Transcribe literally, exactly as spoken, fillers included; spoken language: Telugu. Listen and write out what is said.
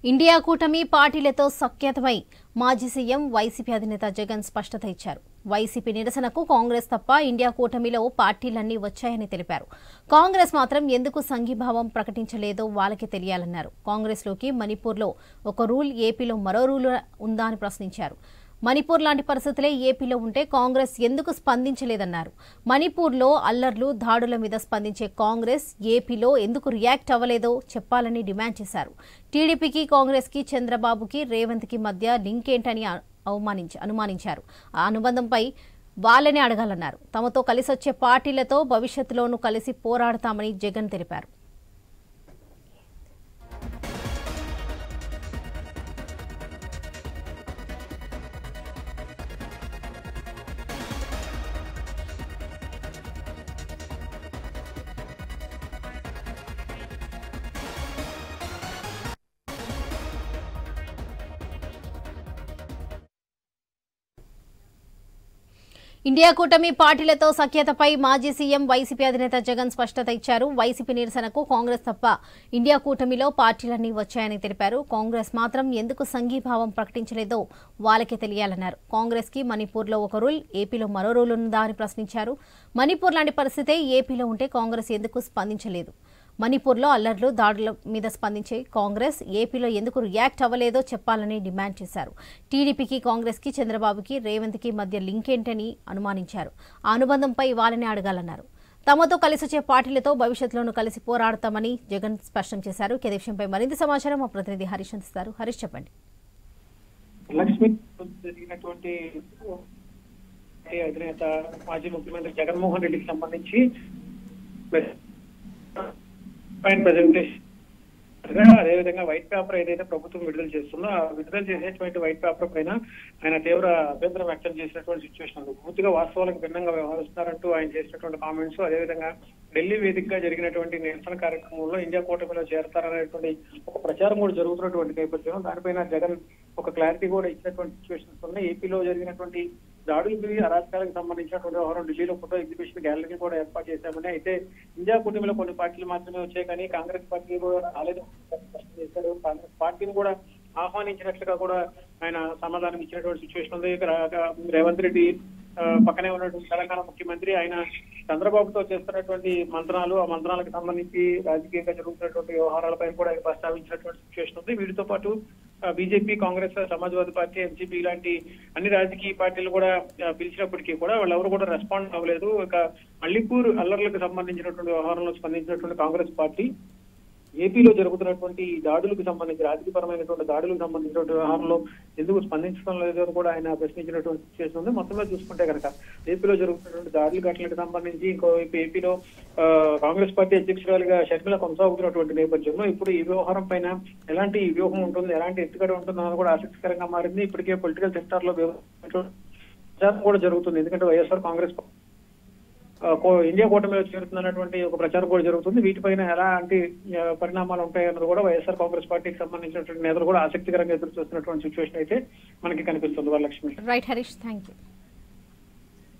ఇండియా కూటమి పార్టీలతో సఖ్యతపై మాజీ సీఎం వైసీపీ అధినేత జగన్ స్పష్టత ఇచ్చారు. వైసీపీ నిరసనకు కాంగ్రెస్ తప్ప ఇండియా కూటమిలో పార్టీలన్నీ వచ్చాయని తెలిపారు. కాంగ్రెస్ మాత్రం ఎందుకు సంఘీభావం ప్రకటించలేదో వాళ్ళకే తెలియాలన్నారు. కాంగ్రెస్లోకి మణిపూర్లో ఒక రూల్, ఏపీలో మరో రూల్ ఉందా అని ప్రశ్నించారు. మణిపూర్ లాంటి పరిస్థితులే ఏపీలో ఉంటే కాంగ్రెస్ ఎందుకు స్పందించలేదన్నారు. మణిపూర్లో అల్లర్లు, దాడుల మీద స్పందించే కాంగ్రెస్ ఏపీలో ఎందుకు రియాక్ట్ అవ్వలేదో చెప్పాలని డిమాండ్ చేశారు. టీడీపీకి, కాంగ్రెస్కి, చంద్రబాబుకి, రేవంత్కి మధ్య లింక్ ఏంటని అవమానించి అనుమానించారు. ఆ అనుబంధంపై వాళ్ళనే అడగాలన్నారు. తమతో కలిసొచ్చే పార్టీలతో భవిష్యత్తులోనూ కలిసి పోరాడతామని జగన్ తెలిపారు. ఇండియా కూటమి పార్టీలతో సఖ్యతపై మాజీ సీఎం వైసీపీ అధినేత జగన్ స్పష్టత ఇచ్చారు. వైసీపీ నిరసనకు కాంగ్రెస్ తప్ప ఇండియా కూటమిలో పార్టీలన్నీ వచ్చాయని తెలిపారు. కాంగ్రెస్ మాత్రం ఎందుకు సంఘీభావం ప్రకటించలేదో వాళ్ళకే తెలియాలన్నారు. కాంగ్రెస్ కి మణిపూర్లో ఒక రూల్, ఏపీలో మరో రూల్ ఉందా అని ప్రశ్నించారు. మణిపూర్ లాంటి పరిస్థితే ఏపీలో ఉంటే కాంగ్రెస్ ఎందుకు స్పందించలేదు? మణిపూర్లో అల్లర్లు, దాడుల మీద స్పందించే కాంగ్రెస్ ఏపీలో ఎందుకు రియాక్ట్ అవ్వలేదో చెప్పాలని డిమాండ్ చేశారు. టీడీపీకి, కాంగ్రెస్కి, చంద్రబాబుకి, రేవంత్కి మధ్య లింక్ ఏంటని అనుమానించారు. ఆ అనుబంధంపై వాళ్ళని అడగాలన్నారు. తమతో కలిసొచ్చే పార్టీలతో భవిష్యత్తులోనూ కలిసి పోరాడతామని జగన్ స్పష్టం చేశారు. ఈ విషయంపై మరింత సమాచారం మా ప్రతినిధి హరీష్ అందిస్తారు. హరీష్, చెప్పండి. లక్ష్మి జరిగినటువంటి అధినేత మాజీ ముఖ్యమంత్రి జగన్మోహన్ రెడ్డికి సంబంధించి ప్రెజెంటేషన్, అదేవిధంగా వైట్ పేపర్ ఏదైతే ప్రభుత్వం విడుదల చేస్తుందో ఆ విడుదల చేసేటువంటి వైట్ పేపర్ పైన ఆయన తీవ్ర అభ్యంతరం వ్యక్తం చేసినటువంటి సిచ్యువేషన్ ఉంది. పూర్తిగా వాస్తవాలకు భిన్నంగా వ్యవహరిస్తున్నారంటూ ఆయన చేసినటువంటి కామెంట్స్, అదేవిధంగా ఢిల్లీ వేదికగా జరిగినటువంటి నిరసన కార్యక్రమంలో ఇండియా కూటమిలో చేరతారనేటువంటి ఒక ప్రచారం కూడా జరుగుతున్నటువంటి నేపథ్యం, దానిపైన జగన్ ఒక క్లారిటీ కూడా ఇచ్చినటువంటి సిచ్యువేషన్స్ ఉన్నాయి. ఏపీలో జరిగినటువంటి దాడులకి, అరాచకాలకు సంబంధించినటువంటి వ్యవహారం ఢిల్లీలో ఫోటో ఎగ్జిబిషన్ గ్యాలరీ కూడా ఏర్పాటు చేశామని, అయితే ఇండియా కూటమిలో కొన్ని పార్టీలు మాత్రమే వచ్చాయి కానీ కాంగ్రెస్ పార్టీ కూడా రాలేదు చేశారు. కాంగ్రెస్ పార్టీని కూడా ఆహ్వానించినట్లుగా కూడా ఆయన సమాధానం ఇచ్చినటువంటి సిచ్యువేషన్ ఉంది. రేవంత్ రెడ్డి పక్కనే ఉన్నటువంటి తెలంగాణ ముఖ్యమంత్రి ఆయన చంద్రబాబుతో చేస్తున్నటువంటి మంత్రాలు, ఆ మంత్రాలకు సంబంధించి రాజకీయంగా జరుగుతున్నటువంటి వ్యవహారాలపై కూడా ఆయన ప్రస్తావించినటువంటి సిచ్యువేషన్ ఉంది. వీటితో పాటు BJP, Congress, Samajwadi party, NCP ఇలాంటి అన్ని రాజకీయ పార్టీలు కూడా పిలిచినప్పటికీ కూడా వాళ్ళెవరు కూడా రెస్పాండ్ అవ్వలేదు. ఇక మణిపూర్ అల్లర్లకు సంబంధించినటువంటి వ్యవహారంలో స్పందించినటువంటి కాంగ్రెస్ పార్టీ ఏపీలో జరుగుతున్నటువంటి దాడులకు సంబంధించి, రాజకీయపరమైనటువంటి దాడులకు సంబంధించినటువంటి వ్యవహారంలో ఎందుకు స్పందించడం లేదు అని కూడా ఆయన ప్రశ్నించినటువంటి సిచ్యువేషన్ ఉంది. మొత్తం మీద చూసుకుంటే కనుక ఏపీలో జరుగుతున్నటువంటి దాడులు ఘటనలకు సంబంధించి ఇంకోవైపు ఏపీలో కాంగ్రెస్ పార్టీ అధ్యక్షురాలుగా షర్మిల కొనసాగుతున్నటువంటి నేపథ్యంలో ఇప్పుడు ఈ వ్యవహారం పైన ఎలాంటి వ్యూహం ఉంటుంది, ఎలాంటి ఎత్తుగడ ఉంటుందని కూడా ఆసక్తికరంగా మారింది. ఇప్పటికే పొలిటికల్ సెక్టార్ లో ప్రచారం కూడా జరుగుతుంది. ఎందుకంటే వైఎస్ఆర్ కాంగ్రెస్ ఇండియా కూటమిలో చేరుతున్నటువంటి ఒక ప్రచారం కూడా జరుగుతుంది. వీటిపైన ఎలాంటి పరిణామాలు ఉంటాయన్నది కూడా వైఎస్ఆర్ కాంగ్రెస్ పార్టీకి సంబంధించినటువంటి నేతలు కూడా ఆసక్తికరంగా ఎదురు చూస్తున్నటువంటి సిచ్యువేషన్ అయితే మనకి కనిపిస్తుంది. Varalakshmi. Right Harish, thank you.